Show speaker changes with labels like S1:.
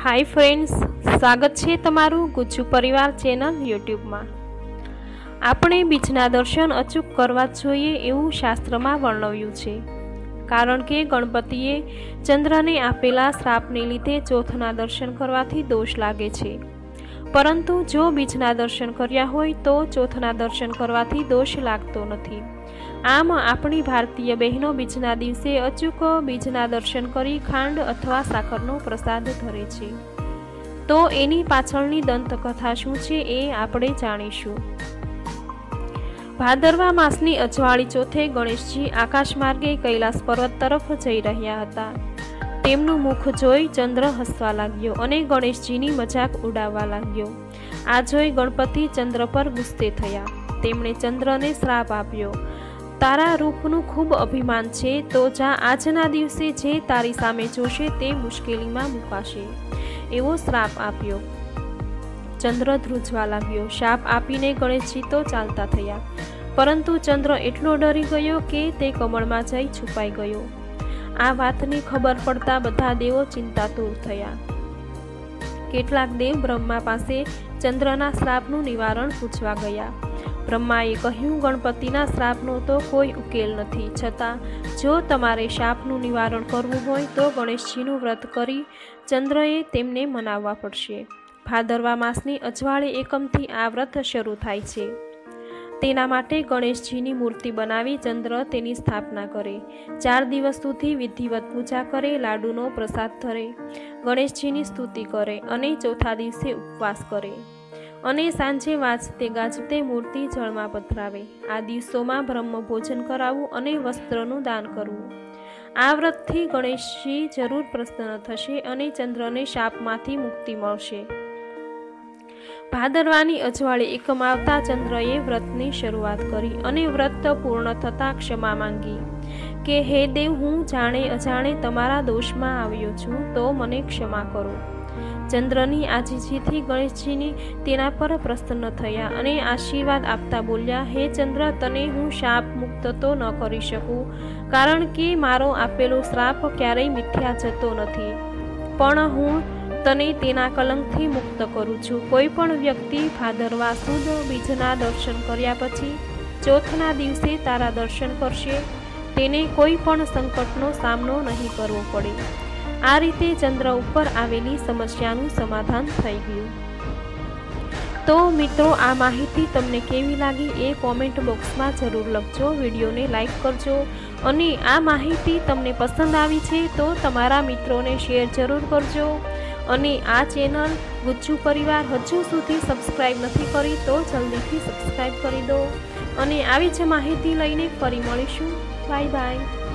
S1: Hi friends, स्वागत है तमारू गुज्जू परिवार चेनल यूट्यूब में। आपणे बीजना दर्शन अचूक करवा जोईए एवं शास्त्र में वर्णव्यु छे, कारण के गणपतिए चंद्र ने आपेला श्राप ने लीधे चौथना दर्शन करवाथी दोष लागे छे। परंतु जो बीजना दर्शन कर्या होय तो चौथना दर्शन करवाथी दोष लागतो नथी। आम आपणी भारतीय बहनों बीजना दिवसे अचूक बीजना दर्शन करी खांड अथवा साकरनो प्रसाद धरे छे। तो एनी पाछळनी दंतकथा शुं छे ए आपणे जाणीशुं। भादरवा मासनी अजवाळी चौथे गणेशजी आकाश मार्गे कैलास पर्वत तरफ जई रह्या हता। તેમનું મુખ જોઈ ચંદ્ર હસવા લાગ્યો અને ગણેશજીની મજાક ઉડાવવા લાગ્યો। આ જોઈ ગણપતિ ચંદ્ર પર ગુસ્સે થયા। તેમણે ચંદ્રને શ્રાપ આપ્યો, તારા રૂપનું ખૂબ અભિમાન છે, તો જા આજના દિવસે જે તારી સામે જોશે તે મુશ્કેલીમાં મુકાશે, એવો શ્રાપ આપ્યો। ચંદ્ર ધ્રુજવા લાગ્યો। શાપ આપીને ગણેશજી તો ચાલતા થયા, પરંતુ ચંદ્ર એટલો ડરી ગયો કે તે કમળમાં જઈ છુપાઈ ગયો। आ वातनी खबर पड़ता बधा देवो चिंतातुर थया। केटलाक देव ब्रह्मा पासे चंद्रना श्रापनु निवारण पूछवा गया। ब्रह्माए कह्युं, गणपतिना श्रापनो तो कोई उकेल नथी, छतां जो तमारे शापनु निवारण करवुं होय तो गणेशजीनुं व्रत करी चंद्रए तेमने मनाववा पड़शे। भादरवा मासनी अजवाळे एकमथी आ व्रत शरू थाय छे। तेना माटे गणेशजीनी मूर्ति बनावी चंद्र तेनी स्थापना करे। 4 दिवस सुधी विधिवत पूजा करे, लाडूनो प्रसाद धरे, गणेशजीनी स्तुति करे अने चौथा दिवसे उपवास करे अने सांजे वाजते गाजते मूर्ति जळमां पधरावे। आ दिवसोमां ब्रह्म भोजन करावुं अने वस्त्रनुं दान करवुं। आ व्रतथी गणेशजी जरूर प्रसन्न थशे अने चंद्रने शापमांथी मुक्ति मळशे। भादरवानी अजवाळे एकम आवता चंद्रए व्रतनी शरूआत करी अने व्रत पूर्ण थता क्षमा मांगी के हे देव, हूँ जाणे अजाणे तमारा दोषमां आव्यो छुं, तो मने क्षमा करो। चंद्रनी आजीजीथी गणेशजीनी तेना पर प्रसन्न थया अने आशीर्वाद आपता बोल्या, हे चंद्र, तने हूँ शाप मुक्त तो न करी शकूं, कारण के मारो आपेलो श्राप क्यारेय मिथ्या जतो नथी, पण हूँ तने तेना कलंकथी मुक्त करूं छुं। कोई पण व्यक्ति भादरवा सुद बीजना दर्शन कर्या पछी चौथना दिवसे तारा दर्शन करशे, तेने कोई पण संकटनो सामनो नहीं करवो पड़े। आ रीते चंद्र उपर आवेली समस्यानुं समाधान थई गयुं। तो मित्रों, आ माहिती तमने केवी लागी ए कॉमेंट बॉक्स में जरूर लखजो। विडियो ने लाइक करजो अने आ माहिती तमने पसंद आवी छे तो तमारा मित्रों ने शेर जरूर करजो। અને આ ચેનલ ગુજ્જુ પરિવાર હજુ સુધી સબસ્ક્રાઇબ નથી કરી તો જલ્દીથી સબસ્ક્રાઇબ કરી દો અને આવી જ માહિતી લઈને ફરી મળીશું। Bye by.